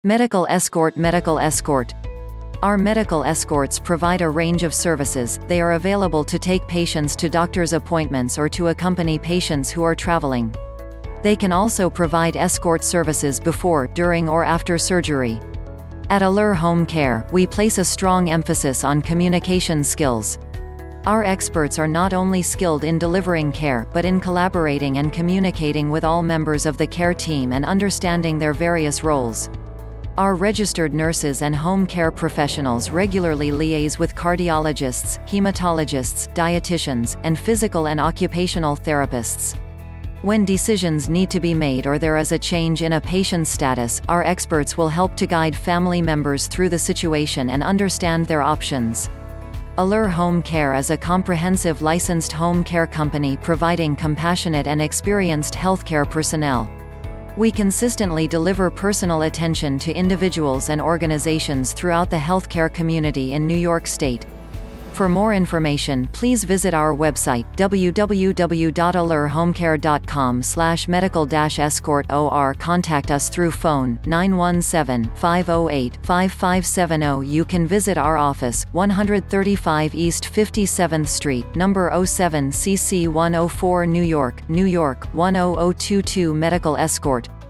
Medical escort. Medical escort. Our medical escorts provide a range of services. They are available to take patients to doctor's appointments or to accompany patients who are traveling. They can also provide escort services before, during or after surgery. At Allure Home Care, we place a strong emphasis on communication skills. Our experts are not only skilled in delivering care, but in collaborating and communicating with all members of the care team and understanding their various roles. Our registered nurses and home care professionals regularly liaise with cardiologists, hematologists, dietitians, and physical and occupational therapists. When decisions need to be made or there is a change in a patient's status, our experts will help to guide family members through the situation and understand their options. Allure Home Care is a comprehensive licensed home care company providing compassionate and experienced healthcare personnel. We consistently deliver personal attention to individuals and organizations throughout the healthcare community in New York State. For more information, please visit our website www.allurehomecare.com/medical-escort or contact us through phone 917-508-5570. You can visit our office, 135 East 57th Street, number 07 CC 104, New York, 10022. Medical Escort.